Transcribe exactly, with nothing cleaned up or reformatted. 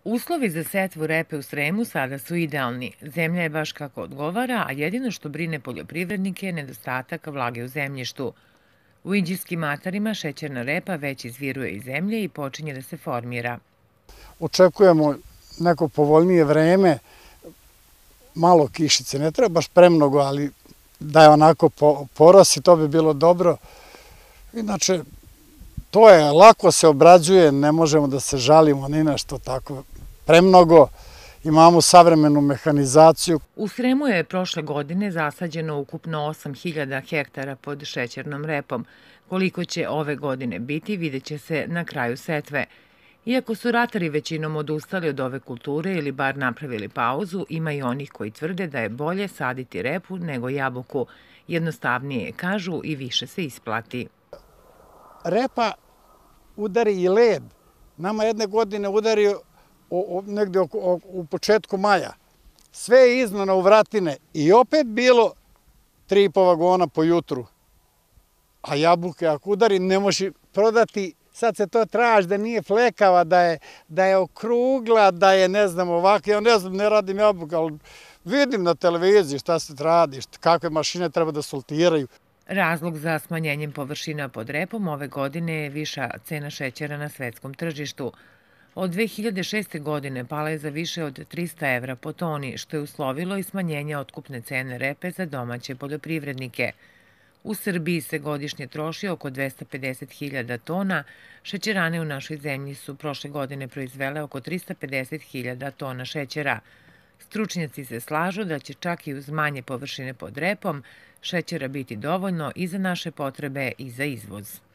Uslovi za setvu repe u Sremu sada su idealni. Zemlja je baš kako odgovara, a jedino što brine poljoprivrednike je nedostatak vlage u zemljištu. U Inđijskim matarima šećerna repa već izviruje iz zemlje i počinje da se formira. Očekujemo neko povoljnije vreme, malo kišice, ne treba baš premnogo, ali da je onako porosi, to bi bilo dobro. Inače, to je, lako se obrađuje, ne možemo da se žalimo ni na što tako premnogo. Imamo savremenu mehanizaciju. U Sremu je prošle godine zasađeno ukupno osam hiljada hektara pod šećernom repom. Koliko će ove godine biti, vidjet će se na kraju setve. Iako su ratari većinom odustali od ove kulture ili bar napravili pauzu, ima i onih koji tvrde da je bolje saditi repu nego jabuku. Jednostavnije, kažu, i više se isplati. Repa udari i led. Nama jedne godine udario negde u početku maja. Sve je iznano u vratine i opet bilo tri i po vagona po jutru. A jabuke ako udari ne može prodati, sad se to traži da nije flekava, da je okrugla, da je ne znam ovako. Ja ne znam, ne radim jabuke, ali vidim na televiziji šta se radi, kakve mašine treba da soltiraju. Razlog za smanjenjem površina pod repom ove godine je viša cena šećera na svetskom tržištu. Od dve hiljade šeste. godine pala je za više od trista evra po toni, što je uslovilo i smanjenje otkupne cene repe za domaće poljoprivrednike. U Srbiji se godišnje troši oko dvesta pedeset hiljada tona, šećerane u našoj zemlji su prošle godine proizvele oko trista pedeset hiljada tona šećera. Stručnjaci se slažu da će čak i uz manje površine pod repom šećera biti dovoljno i za naše potrebe i za izvoz.